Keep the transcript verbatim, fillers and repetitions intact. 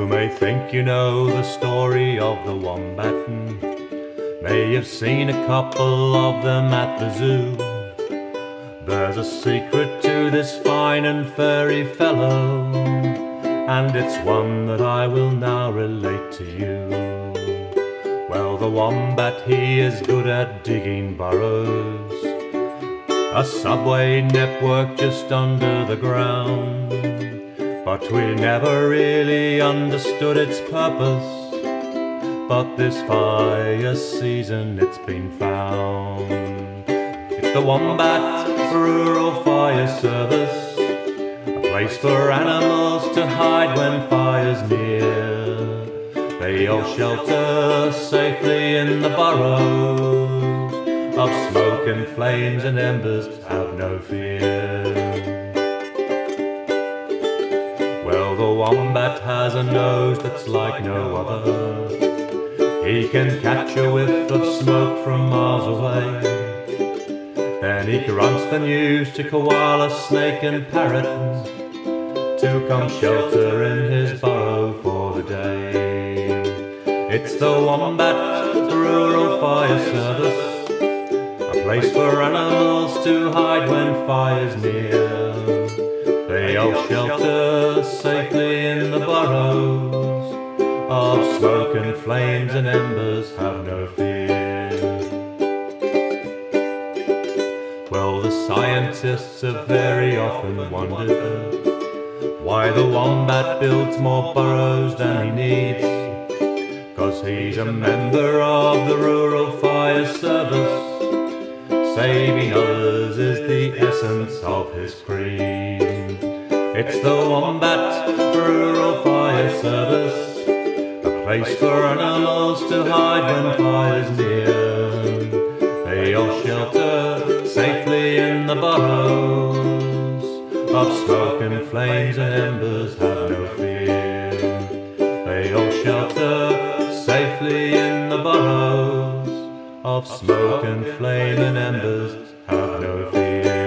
may think you know the story of the wombat, may have seen a couple of them at the zoo. There's a secret to this fine and furry fellow, and it's one that I will now relate to you. Well, the wombat, he is good at digging burrows, a subway network just under the ground. But we never really understood its purpose, but this fire season it's been found. It's the Wombat Rural Fire Service, a place for animals to hide when fire's near. They all shelter safely in the burrows, of smoke and flames and embers have no fear. Well, the wombat has a nose that's like no other. He can catch a whiff of smoke from miles away. Then he grunts the news to koala, snake and parrot to come shelter in his burrow for the day. It's the Wombat Rural Fire Service, a place for animals to hide when fire's near. They all shelter safely in the burrows, of smoke and flames and embers have no fear. Well, the scientists have very often wondered why the wombat builds more burrows than he needs, 'cause he's a member of the Rural Fire Service. Saving others is the essence of his creed. It's the Wombat Rural Fire Service, a place for animals to hide when fire's near. They all shelter safely in the burrows, of smoke and flames and embers have no fear. They all shelter safely in the burrows, of smoke and flame and embers have no fear.